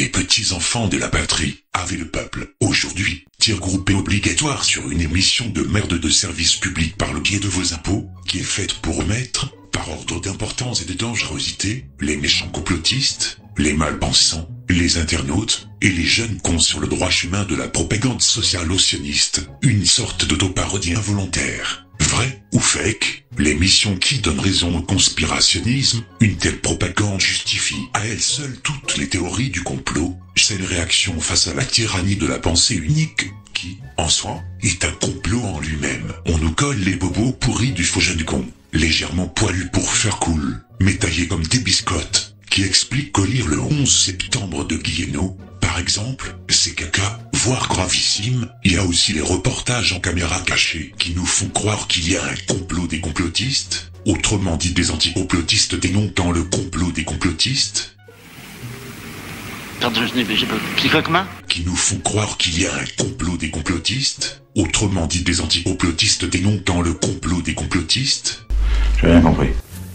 les petits-enfants de la patrie, avait le peuple. Aujourd'hui, tir groupé obligatoire sur une émission de merde de service public par le biais de vos impôts, qui est faite pour remettre, par ordre d'importance et de dangerosité, les méchants complotistes, les malpensants, les internautes, et les jeunes cons sur le droit chemin de la propagande socialo-sioniste, une sorte d'autoparodie involontaire. Vrai ou fake, l'émission qui donne raison au conspirationnisme, une telle propagande justifie à elle seule toutes les théories du complot, c'est une réaction face à la tyrannie de la pensée unique, qui, en soi, est un complot en lui-même. On nous colle les bobos pourris du faux jeune con, légèrement poilus pour faire cool, mais taillés comme des biscottes, qui expliquent qu'au lire le 11 septembre de Guillenot, par exemple, c'est caca, voire gravissime. Il y a aussi les reportages en caméra cachée qui nous font croire qu'il y a un complot des complotistes, autrement dit des anticomplotistes dénonçant le complot des complotistes. Pardon, j'ai pas... C'est quoi comment ? Qui nous font croire qu'il y a un complot des complotistes, autrement dit des anticomplotistes dénonçant le complot des complotistes. J'ai rien compris.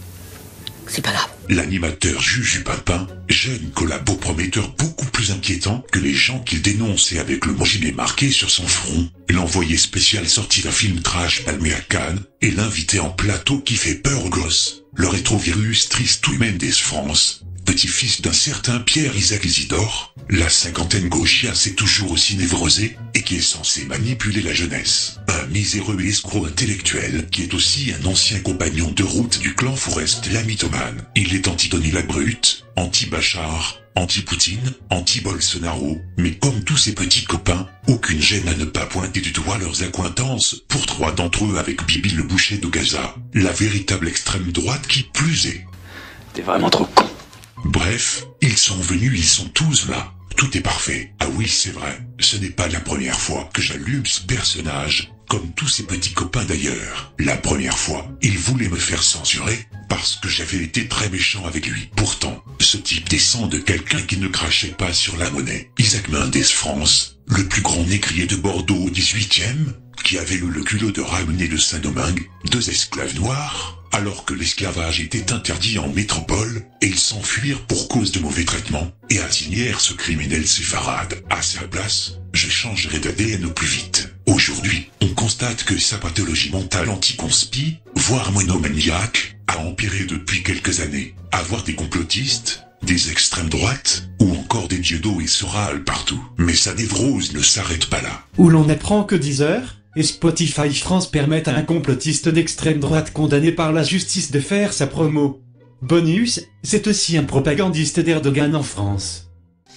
C'est pas grave. L'animateur Juju Pimpin, jeune collabo prometteur beaucoup plus inquiétant que les gens qu'il dénonçait avec le mot gilet marqué sur son front, l'envoyé spécial sorti d'un film trash palmé à Cannes, et l'invité en plateau qui fait peur aux gosses, le rétrovirus Tristou Mendes France, petit-fils d'un certain Pierre Isaac Isidore, la cinquantaine gauchiasse est toujours aussi névrosée, et qui est censé manipuler la jeunesse. Un miséreux escroc intellectuel, qui est aussi un ancien compagnon de route du clan Forest la mythomane. Il est anti-Tony la brute, anti-Bachar, anti-Poutine, anti-Bolsonaro, mais comme tous ses petits copains, aucune gêne à ne pas pointer du doigt leurs accointances, pour 3 d'entre eux avec Bibi le boucher de Gaza, la véritable extrême droite qui plus est. T'es vraiment trop con. Bref, ils sont venus, ils sont tous là. Tout est parfait. Ah oui, c'est vrai. Ce n'est pas la première fois que j'allume ce personnage, comme tous ses petits copains d'ailleurs. La première fois, il voulait me faire censurer, parce que j'avais été très méchant avec lui. Pourtant, ce type descend de quelqu'un qui ne crachait pas sur la monnaie. Isaac Mendes France, le plus grand négrier de Bordeaux au 18e, qui avait eu le culot de ramener de Saint-Domingue 2 esclaves noirs, alors que l'esclavage était interdit en métropole, et ils s'enfuirent pour cause de mauvais traitements, et assignèrent ce criminel séfarade. À sa place, je changerai d'ADN au plus vite. Aujourd'hui, on constate que sa pathologie mentale anti-conspi, voire monomaniaque, a empiré depuis quelques années. Avoir des complotistes, des extrêmes droites, ou encore des dieudos et Soral partout. Mais sa névrose ne s'arrête pas là. Où l'on apprend que Deezer et Spotify France permettent à un complotiste d'extrême droite condamné par la justice de faire sa promo. Bonus, c'est aussi un propagandiste d'Erdogan en France.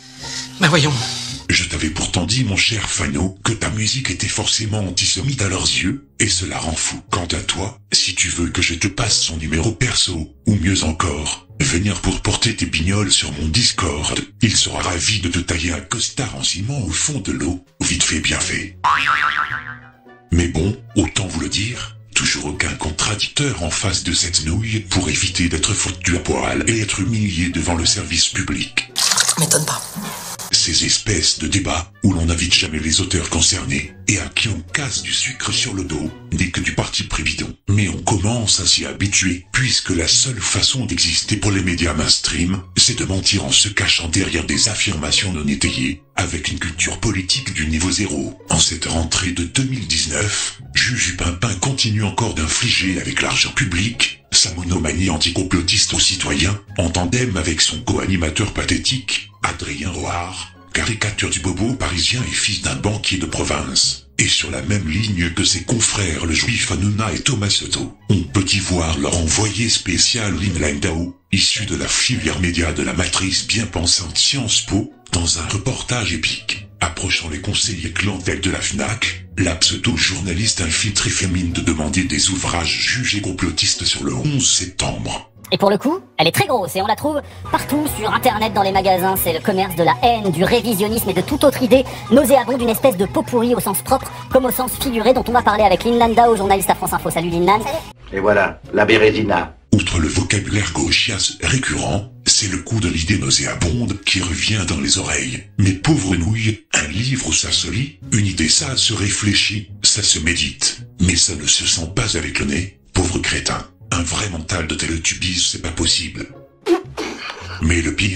Bah voyons. Je t'avais pourtant dit, mon cher Fano, que ta musique était forcément antisémite à leurs yeux, et cela rend fou. Quant à toi, si tu veux que je te passe son numéro perso, ou mieux encore, venir pour porter tes pignoles sur mon Discord, il sera ravi de te tailler un costard en ciment au fond de l'eau, vite fait bien fait. Mais bon, autant vous le dire, toujours aucun contradicteur en face de cette nouille pour éviter d'être foutu à poil et être humilié devant le service public. M'étonne pas. Ces espèces de débats où l'on n'invite jamais les auteurs concernés et à qui on casse du sucre sur le dos n'est que du parti pris bidon. Mais on commence à s'y habituer puisque la seule façon d'exister pour les médias mainstream, c'est de mentir en se cachant derrière des affirmations non étayées avec une culture politique du niveau 0. En cette rentrée de 2019, Juju Pimpin continue encore d'infliger avec l'argent public sa monomanie anticomplotiste aux citoyens, en tandem avec son co-animateur pathétique, Adrien Roard, caricature du bobo parisien et fils d'un banquier de province. Et sur la même ligne que ses confrères le juif Hanouna et Thomas Soto, on peut y voir leur envoyé spécial Lin Landau, issu de la filière média de la matrice bien pensante Sciences Po, dans un reportage épique. Approchant les conseillers clientèle de la FNAC, la pseudo-journaliste infiltrée fémine de demander des ouvrages jugés complotistes sur le 11 septembre. Et pour le coup, elle est très grosse et on la trouve partout sur internet, dans les magasins. C'est le commerce de la haine, du révisionnisme et de toute autre idée nauséabonde d'une espèce de pot pourri au sens propre comme au sens figuré dont on va parler avec Lin Landau, journaliste à France Info. Salut Lin. Et voilà, la Bérésina. Outre le vocabulaire gauchiasse récurrent, c'est le coup de l'idée nauséabonde qui revient dans les oreilles. Mais pauvre nouille, un livre ça se lit, une idée ça se réfléchit, ça se médite. Mais ça ne se sent pas avec le nez, pauvre crétin. Un vrai mental de télétubbies, c'est pas possible. Mais le pire, c'est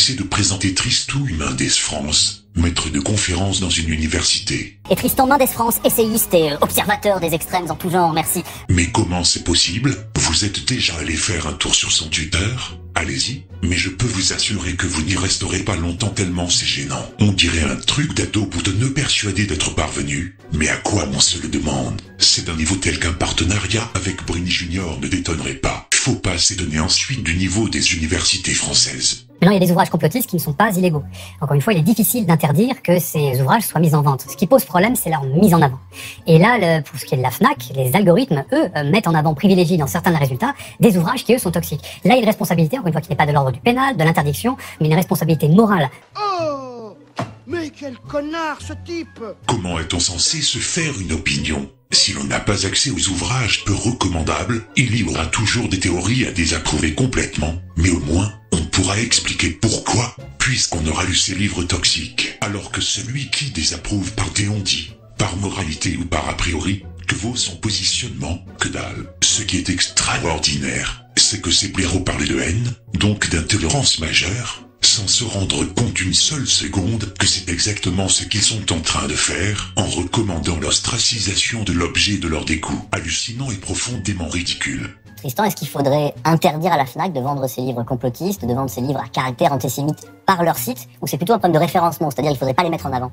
c'est de présenter Tristou Mendes France, maître de conférence dans une université. Et Tristan Mendes France, essayiste et observateur des extrêmes en tout genre, merci. Mais comment c'est possible? Vous êtes déjà allé faire un tour sur son Twitter? Allez-y, mais je peux vous assurer que vous n'y resterez pas longtemps tellement c'est gênant. On dirait un truc d'ado boutonneux persuadé d'être parvenu. Mais à quoi on se le demande? C'est d'un niveau tel qu'un partenariat avec Brini Junior ne détonnerait pas. Faut pas s'étonner ensuite du niveau des universités françaises. Maintenant, il y a des ouvrages complotistes qui ne sont pas illégaux. Encore une fois, il est difficile d'interdire que ces ouvrages soient mis en vente. Ce qui pose problème, c'est leur mise en avant. Et là, pour ce qui est de la FNAC, les algorithmes, eux, mettent en avant, privilégient dans certains résultats, des ouvrages qui, eux, sont toxiques. Là, il y a une responsabilité, encore une fois, qui n'est pas de l'ordre du pénal, de l'interdiction, mais une responsabilité morale. Oh! Mais quel connard, ce type! Comment est-on censé se faire une opinion? Si l'on n'a pas accès aux ouvrages peu recommandables, il y aura toujours des théories à désapprouver complètement. Mais au moins, on pourra expliquer pourquoi, puisqu'on aura lu ces livres toxiques. Alors que celui qui désapprouve par déontologie, par moralité ou par a priori, que vaut son positionnement? Que dalle. Ce qui est extraordinaire, c'est que ces blaireaux parlaient de haine, donc d'intolérance majeure, sans se rendre compte une seule seconde que c'est exactement ce qu'ils sont en train de faire, en recommandant l'ostracisation de l'objet de leur dégoût, hallucinant et profondément ridicule. Tristan, est-ce qu'il faudrait interdire à la FNAC de vendre ses livres complotistes, de vendre ses livres à caractère antisémite par leur site, ou c'est plutôt un problème de référencement, c'est-à-dire il faudrait pas les mettre en avant?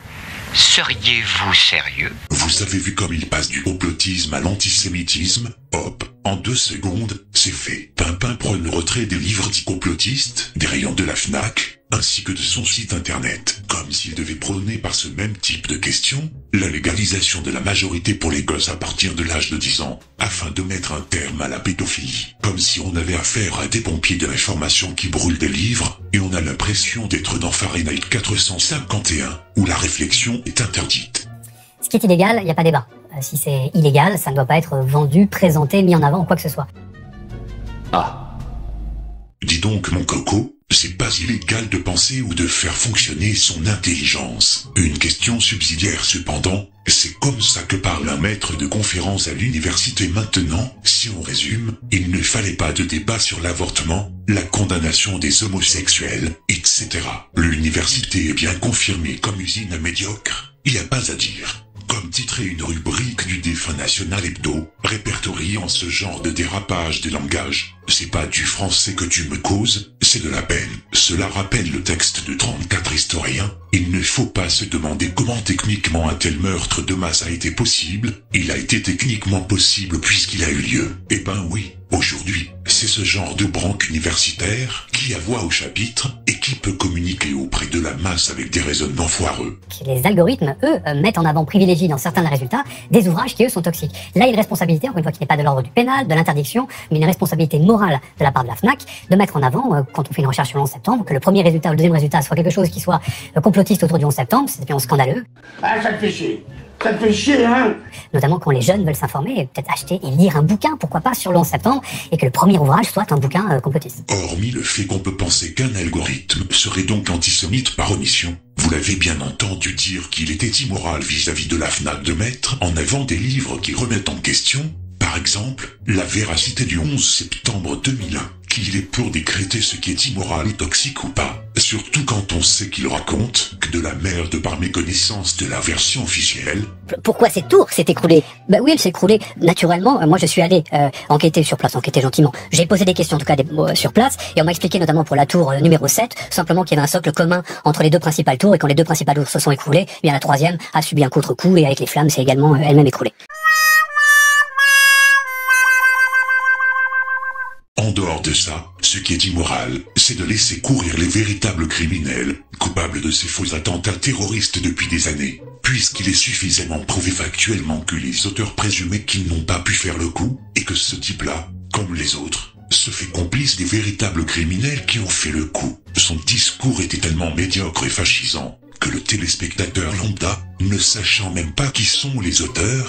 Seriez-vous sérieux? Vous avez vu comme il passe du complotisme à l'antisémitisme? Hop, en 2 secondes, c'est fait. Pimpin prône le retrait des livres dits complotistes, des rayons de la FNAC, ainsi que de son site internet. Comme s'il devait prôner par ce même type de questions, la légalisation de la majorité pour les gosses à partir de l'âge de 10 ans, afin de mettre un terme à la pédophilie. Comme si on avait affaire à des pompiers de l'information qui brûlent des livres, et on a l'impression d'être dans Fahrenheit 451, où la réflexion est interdite. Ce qui est illégal, il n'y a pas débat. Si c'est illégal, ça ne doit pas être vendu, présenté, mis en avant ou quoi que ce soit. Ah. Dis donc mon coco, c'est pas illégal de penser ou de faire fonctionner son intelligence. Une question subsidiaire cependant, c'est comme ça que parle un maître de conférence à l'université maintenant. Si on résume, il ne fallait pas de débat sur l'avortement, la condamnation des homosexuels, etc. L'université est bien confirmée comme usine médiocre, il n'y a pas à dire. Comme titrait une rubrique du défunt National Hebdo, répertoriant ce genre de dérapage de langage, c'est pas du français que tu me causes, c'est de la peine. Cela rappelle le texte de 34 historiens. Il ne faut pas se demander comment techniquement un tel meurtre de masse a été possible. Il a été techniquement possible puisqu'il a eu lieu. Eh ben oui, aujourd'hui, c'est ce genre de branque universitaire qui a voix au chapitre et qui peut communiquer auprès de la masse avec des raisonnements foireux. Les algorithmes, eux, mettent en avant, privilégient dans certains résultats, des ouvrages qui, eux, sont toxiques. Là, il y a une responsabilité, encore une fois, qui n'est pas de l'ordre du pénal, de l'interdiction, mais une responsabilité morale de la part de la FNAC, de mettre en avant, quand on fait une recherche sur le 11 septembre, que le premier résultat ou le deuxième résultat soit quelque chose qui soit complotiste autour du 11 septembre, c'est bien scandaleux. Ah, ça te fait chier. Ça te fait chier, hein? Notamment quand les jeunes veulent s'informer, et peut-être acheter et lire un bouquin, pourquoi pas, sur le 11 septembre, et que le premier ouvrage soit un bouquin complotiste. Hormis le fait qu'on peut penser qu'un algorithme serait donc antisémite par omission, vous l'avez bien entendu dire qu'il était immoral vis-à-vis de la FNAC de mettre en avant des livres qui remettent en question, par exemple, la véracité du 11 septembre 2001, qu'il est pour décréter ce qui est immoral et toxique ou pas, surtout quand on sait qu'il raconte que de la merde par méconnaissance de la version officielle. Pourquoi cette tour s'est écroulée? Bah oui, elle s'est écroulée naturellement. Moi, je suis allé enquêter sur place, enquêter gentiment. J'ai posé des questions, en tout cas sur place, et on m'a expliqué notamment pour la tour numéro 7, simplement qu'il y avait un socle commun entre les deux principales tours, et quand les deux principales tours se sont écroulées, eh bien la troisième a subi un contre-coup, et avec les flammes, c'est également elle-même écroulée. En dehors de ça, ce qui est immoral, c'est de laisser courir les véritables criminels, coupables de ces faux attentats terroristes depuis des années, puisqu'il est suffisamment prouvé factuellement que les auteurs présumés qu'ils n'ont pas pu faire le coup, et que ce type-là, comme les autres, se fait complice des véritables criminels qui ont fait le coup. Son discours était tellement médiocre et fascisant, que le téléspectateur lambda, ne sachant même pas qui sont les auteurs,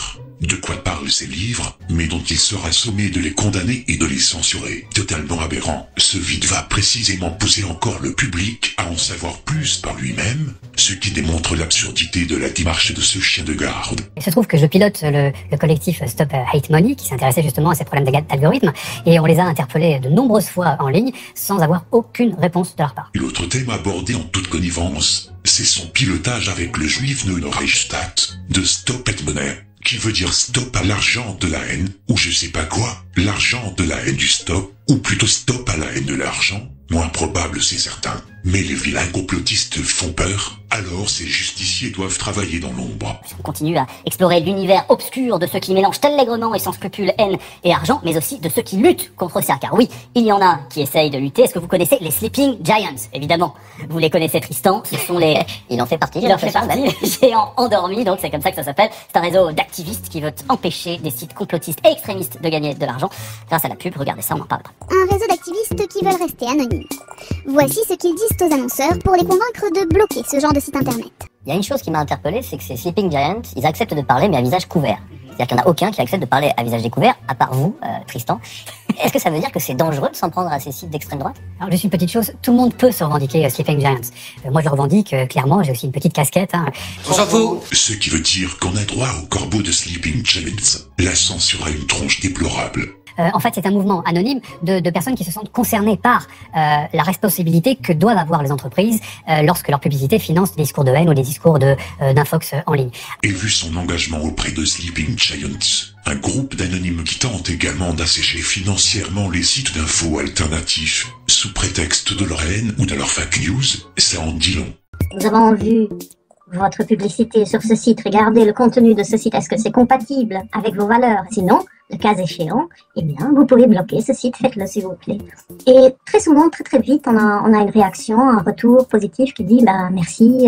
de quoi parlent ces livres, mais dont il sera sommé de les condamner et de les censurer. Totalement aberrant, ce vide va précisément pousser encore le public à en savoir plus par lui-même, ce qui démontre l'absurdité de la démarche de ce chien de garde. Il se trouve que je pilote le collectif Stop Hate Money, qui s'intéressait justement à ces problèmes d'algorithme, et on les a interpellés de nombreuses fois en ligne, sans avoir aucune réponse de leur part. L'autre thème abordé en toute connivence, c'est son pilotage avec le juif Neuenreichstadt de Stop Hate Money, qui veut dire stop à l'argent de la haine, ou je sais pas quoi, l'argent de la haine du stop, ou plutôt stop à la haine de l'argent, moins probable c'est certain. Mais les vilains complotistes font peur, alors ces justiciers doivent travailler dans l'ombre. On continue à explorer l'univers obscur de ceux qui mélangent allègrement et sans scrupule haine et argent, mais aussi de ceux qui luttent contre ça. Car oui, il y en a qui essayent de lutter. Est-ce que vous connaissez les Sleeping Giants? Évidemment. Vous les connaissez, Tristan. Ce sont les... Il en fait partie. Il en fait partie, les géants endormis, donc c'est comme ça que ça s'appelle. C'est un réseau d'activistes qui veut empêcher des sites complotistes et extrémistes de gagner de l'argent grâce à la pub. Regardez ça, on en parle après. Un réseau d'activistes qui veulent rester anonymes. Voici ce qu'ils disent aux annonceurs pour les convaincre de bloquer ce genre de site internet. Il y a une chose qui m'a interpellé, c'est que ces Sleeping Giants, ils acceptent de parler mais à visage couvert. C'est-à-dire qu'il n'y en a aucun qui accepte de parler à visage découvert, à part vous, Tristan. Est-ce que ça veut dire que c'est dangereux de s'en prendre à ces sites d'extrême droite? Alors juste une petite chose, tout le monde peut se revendiquer Sleeping Giants. Moi je le revendique clairement, j'ai aussi une petite casquette. Hein. On s'en fout. Ce qui veut dire qu'on a droit au corbeau de Sleeping Giants. La censure a une tronche déplorable. En fait, c'est un mouvement anonyme de personnes qui se sentent concernées par la responsabilité que doivent avoir les entreprises lorsque leur publicité finance des discours de haine ou des discours d'infox en ligne. Et vu son engagement auprès de Sleeping Giants, un groupe d'anonymes qui tente également d'assécher financièrement les sites d'infos alternatifs sous prétexte de leur haine ou de leur fake news, ça en dit long. Nous avons vu votre publicité sur ce site. Regardez le contenu de ce site. Est-ce que c'est compatible avec vos valeurs? Sinon, le cas échéant, eh bien, vous pouvez bloquer ce site. Faites-le, s'il vous plaît. Et très souvent, très vite, on a une réaction, un retour positif qui dit, bah, merci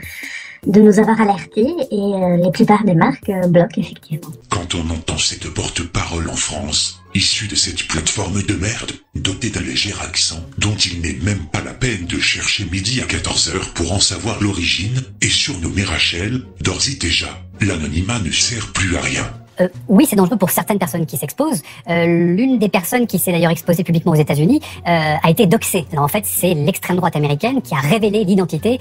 de nous avoir alertés, et les plupart des marques bloquent, effectivement. Quand on entend cette porte-parole en France, issue de cette plateforme de merde, dotée d'un léger accent, dont il n'est même pas la peine de chercher midi à 14h pour en savoir l'origine, et surnommée Rachel, d'ores et déjà, l'anonymat ne sert plus à rien. Oui, c'est dangereux pour certaines personnes qui s'exposent. L'une des personnes qui s'est d'ailleurs exposée publiquement aux États-Unis a été doxée. Alors en fait, c'est l'extrême droite américaine qui a révélé l'identité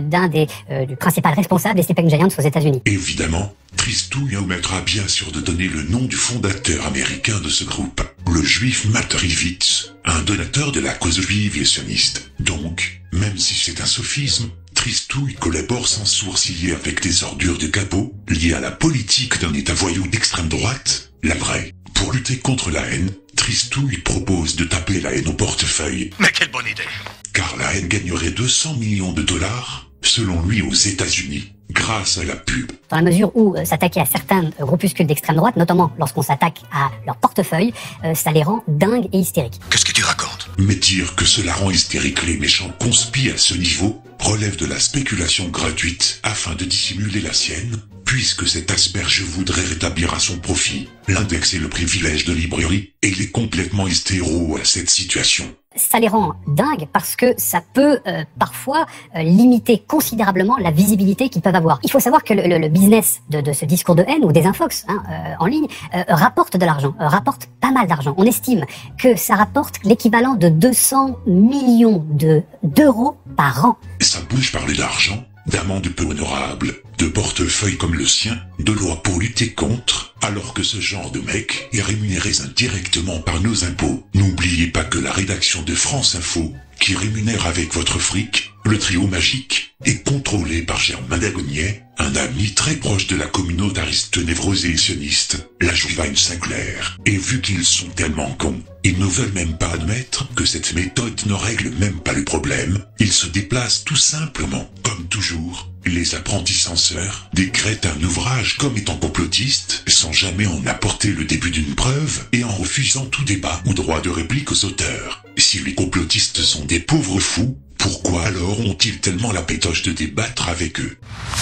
du principal responsable des Sleeping Giants aux États-Unis. Évidemment, Tristouille omettra bien sûr de donner le nom du fondateur américain de ce groupe, le juif Matt Rivitz, un donateur de la cause juive et sioniste. Donc, même si c'est un sophisme, Tristouille collabore sans sourciller avec des ordures de capot liées à la politique d'un état voyou d'extrême droite, la vraie. Pour lutter contre la haine, Tristouille propose de taper la haine au portefeuille. Mais quelle bonne idée! Car la haine gagnerait 200 millions de dollars, selon lui, aux États-Unis, grâce à la pub. Dans la mesure où s'attaquer à certains groupuscules d'extrême droite, notamment lorsqu'on s'attaque à leur portefeuille, ça les rend dingues et hystériques. Qu'est-ce que tu racontes? Mais dire que cela rend hystérique les méchants conspis à ce niveau relève de la spéculation gratuite afin de dissimuler la sienne, puisque cet asperge voudrait rétablir à son profit l'index et le privilège de librairie, et il est complètement hystéro à cette situation. Ça les rend dingues parce que ça peut parfois limiter considérablement la visibilité qu'ils peuvent avoir. Il faut savoir que le business de ce discours de haine ou des infox en ligne rapporte de l'argent, rapporte pas mal d'argent. On estime que ça rapporte l'équivalent de 200 millions d'euros par an. Ça bouge parler d'argent, d'amendes peu honorables, de portefeuilles comme le sien, de lois pour lutter contre, alors que ce genre de mec est rémunéré indirectement par nos impôts. N'oubliez pas que la rédaction de France Info, qui rémunère avec votre fric, le trio magique, est contrôlé par Germain Dagonier, un ami très proche de la communautariste névrosée et sioniste, la Jouvine Sinclair. Et vu qu'ils sont tellement cons, ils ne veulent même pas admettre que cette méthode ne règle même pas le problème. Ils se déplacent tout simplement, comme toujours. Les apprentis censeurs décrètent un ouvrage comme étant complotiste, sans jamais en apporter le début d'une preuve, et en refusant tout débat ou droit de réplique aux auteurs. Si les complotistes sont des pauvres fous, pourquoi alors ont-ils tellement la pétoche de débattre avec eux?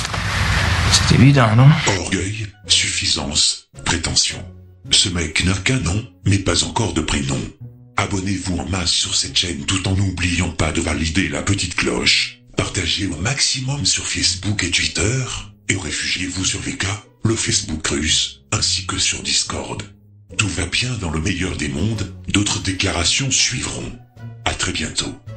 C'est évident, non? Orgueil, suffisance, prétention. Ce mec n'a qu'un nom, mais pas encore de prénom. Abonnez-vous en masse sur cette chaîne tout en n'oubliant pas de valider la petite cloche. Partagez au maximum sur Facebook et Twitter, et réfugiez-vous sur VK, le Facebook russe, ainsi que sur Discord. Tout va bien dans le meilleur des mondes, d'autres déclarations suivront. À très bientôt.